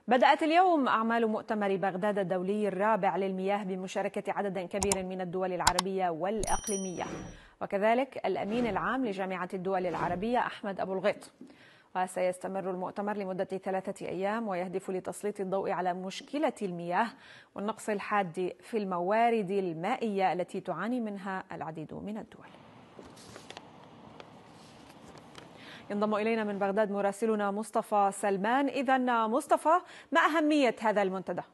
بدأت اليوم أعمال مؤتمر بغداد الدولي الرابع للمياه بمشاركة عدد كبير من الدول العربية والإقليمية، وكذلك الأمين العام لجامعة الدول العربية أحمد أبو الغيط. وسيستمر المؤتمر لمدة 3 أيام ويهدف لتسليط الضوء على مشكلة المياه والنقص الحاد في الموارد المائية التي تعاني منها العديد من الدول. ينضم إلينا من بغداد مراسلنا مصطفى سلمان. إذن مصطفى، ما أهمية هذا المنتدى؟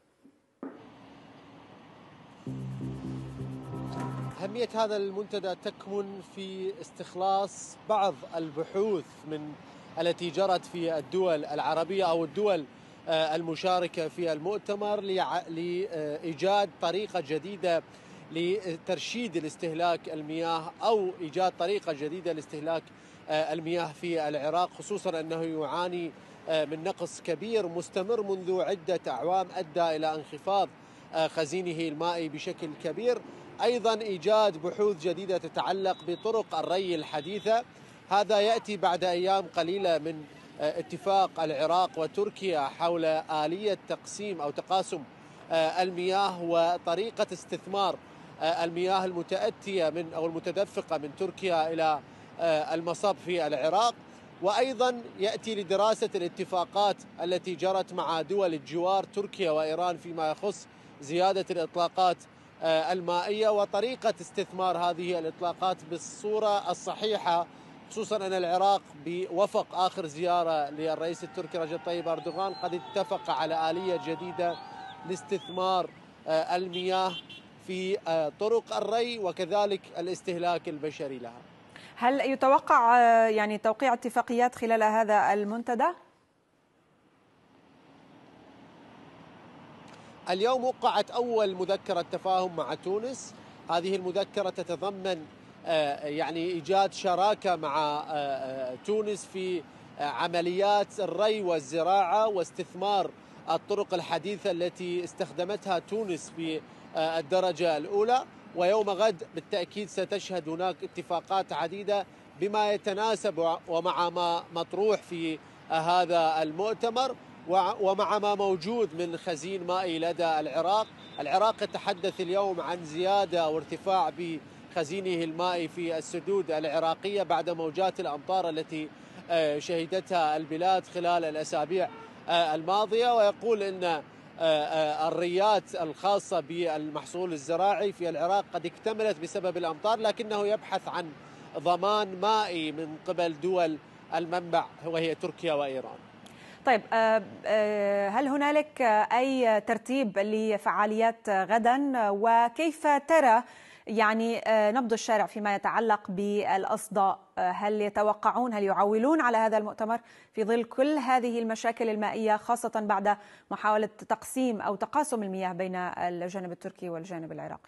أهمية هذا المنتدى تكمن في استخلاص بعض البحوث من التي جرت في الدول العربية أو الدول المشاركة في المؤتمر لإيجاد طريقة جديدة لترشيد الاستهلاك المياه أو إيجاد طريقة جديدة لاستهلاك المياه في العراق، خصوصا أنه يعاني من نقص كبير مستمر منذ عدة أعوام أدى إلى انخفاض خزينه المائي بشكل كبير. أيضا إيجاد بحوث جديدة تتعلق بطرق الري الحديثة. هذا يأتي بعد أيام قليلة من اتفاق العراق وتركيا حول آلية تقسيم أو تقاسم المياه وطريقة استثمار المياه المتأتية من أو المتدفقة من تركيا إلى المصب في العراق. وأيضا يأتي لدراسة الاتفاقات التي جرت مع دول الجوار تركيا وإيران فيما يخص زيادة الإطلاقات المائية وطريقة استثمار هذه الإطلاقات بالصورة الصحيحة، خصوصا أن العراق بوفق آخر زيارة للرئيس التركي رجب طيب أردوغان قد اتفق على آلية جديدة لاستثمار المياه في طرق الري وكذلك الاستهلاك البشري لها. هل يتوقع توقيع اتفاقيات خلال هذا المنتدى؟ اليوم وقعت أول مذكرة تفاهم مع تونس. هذه المذكرة تتضمن إيجاد شراكة مع تونس في عمليات الري والزراعة واستثمار الطرق الحديثة التي استخدمتها تونس في الدرجة الأولى. ويوم غد بالتأكيد ستشهد هناك اتفاقات عديدة بما يتناسب ومع ما مطروح في هذا المؤتمر ومع ما موجود من خزين مائي لدى العراق. العراق يتحدث اليوم عن زيادة أو ارتفاع بخزينه المائي في السدود العراقية بعد موجات الأمطار التي شهدتها البلاد خلال الأسابيع الماضية، ويقول أن الريات الخاصة بالمحصول الزراعي في العراق قد اكتملت بسبب الأمطار، لكنه يبحث عن ضمان مائي من قبل دول المنبع وهي تركيا وإيران. طيب، هل هنالك أي ترتيب لفعاليات غدا؟ وكيف ترى نبض الشارع فيما يتعلق بالأصداء؟ هل يتوقعون، هل يعولون على هذا المؤتمر في ظل كل هذه المشاكل المائية، خاصة بعد محاولة تقسيم أو تقاسم المياه بين الجانب التركي والجانب العراقي؟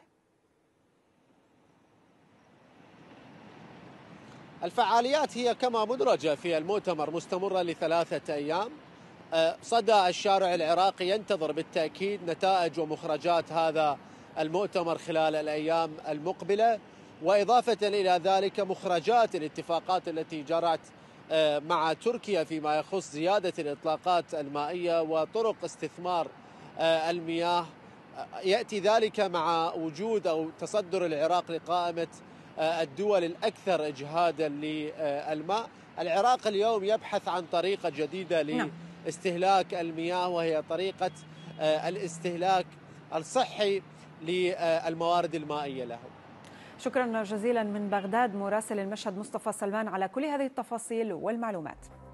الفعاليات هي كما مدرجة في المؤتمر مستمرة ل3 أيام. صدى الشارع العراقي ينتظر بالتأكيد نتائج ومخرجات هذا المؤتمر خلال الأيام المقبلة، وإضافة إلى ذلك مخرجات الاتفاقات التي جرت مع تركيا فيما يخص زيادة الإطلاقات المائية وطرق استثمار المياه. يأتي ذلك مع وجود أو تصدر العراق لقائمة الدول الأكثر إجهادا للماء. العراق اليوم يبحث عن طريقة جديدة لاستهلاك المياه، وهي طريقة الاستهلاك الصحي للموارد المائية له. شكرا جزيلا من بغداد مراسل المشهد مصطفى سلمان على كل هذه التفاصيل والمعلومات.